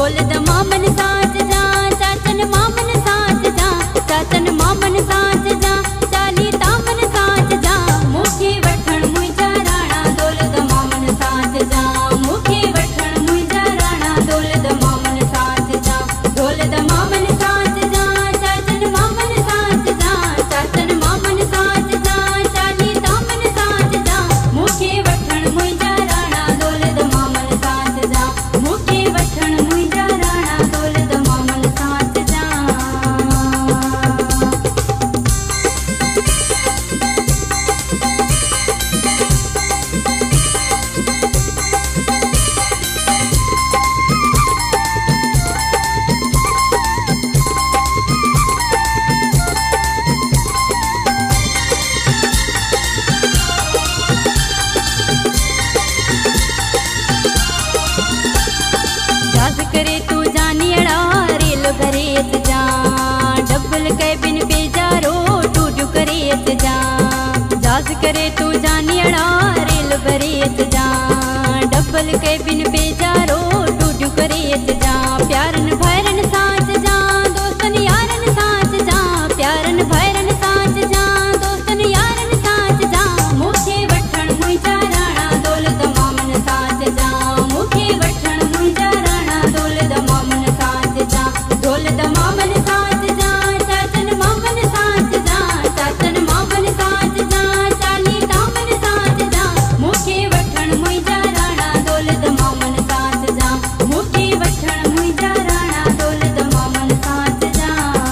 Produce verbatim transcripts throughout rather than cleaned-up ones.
ढोल दमामन साज जा चाचन मामन साज जा चाचन मामन साज जा चाली तामन साज जा मुखे वठण मुंहिंजा राणा ढोल दमामन साज जा मुखे वठण मुंहिंजा राणा ढोल दमामन साज जा ढोल दमामन साज जा चाचन मामन साज जा चाचन मामन साज जा चाली तामन साज जा मुखे वठण मुंहिंजा राणा ढोल दमामन साज जा मुखे वठण मुंहिंजा राणा ढोल दमामन साज जा। जाज करे तू जानी अड़ा रेल भरे अच जा डबल कैबिन पे जारो टूडू करे अच जा जाज करे तू जानी अड़ा रेल भरे अच जा डबल कैबिन पे जारो टूडू करे अच जा प्यारन भैरन साज जा दोस्तन यारन साज जा प्यारन भैरन साज जा दोस्तन यारन साज जा मुखे वठण मुंहिंजा राणा ढोल दमामन साज जा मुखे वठण मुंहिंजा राणा ढोल दमामन साज जा ढोल दमामन साज जा चाचन मामन साज जा चाचन मामन साज जा चाली तामन साज जा मुखे वठण मुंहिंजा राणा ढोल दमामन साज जा मुखे वठण मुंहिंजा राणा ढोल दमामन साज जा।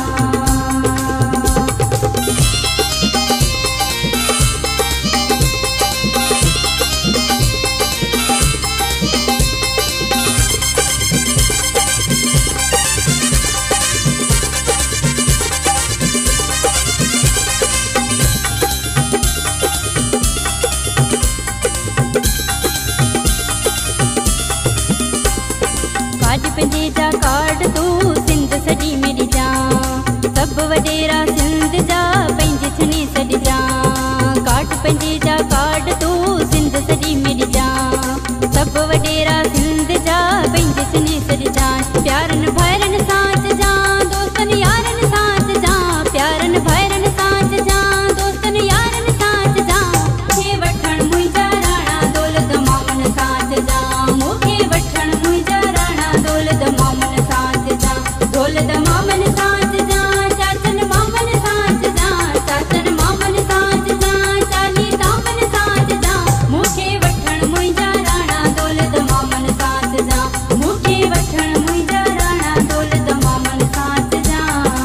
काट पंजे जा कार्ड तू सिंध सॼी मेरी जा सब वडेरा सिंध जा पंहिंजे छनी सॾ जा काट पंजे जा कार्ड तू सिंध सॼी मेरी जा सब वडेरा सिंध जा पंहिंजे छनी सॾ जा प्यारन भैरन साज जा दोस्तन यारन साज जा प्यारन भैरन साज जा दोस्तन यारन साज जा मुखे वठण मुंहिंजा राणा ढोल दमामन साज जा मुखे वठण मुंहिंजा राणा ढोल दमामन साज जा ढोल दमामन साज जा चाचन मामन साज जा चाचन मामन साज जा चाली तामन साज जा मुखे वठण मुंहिंजा राणा ढोल दमामन साज जा मुखे वठण मुंहिंजा राणा ढोल दमामन साज जा।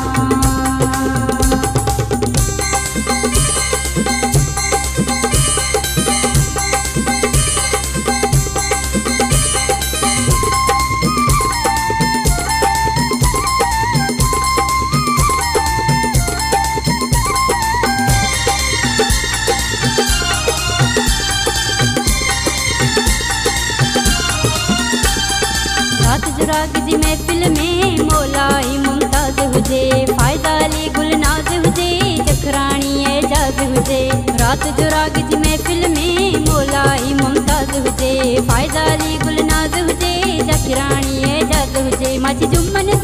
रात जो राग जी महफिल में मौलाई मुमताज हुजे फ़ाइदा अली गुलनाज हुजे जखराणी एजाज हुजे रात जो राग जी महफिल में मौलाई मुमताज हुजे फ़ाइदा अली गुलनाज हुजे जखराणी एजाज हुजे माझी जुम्मन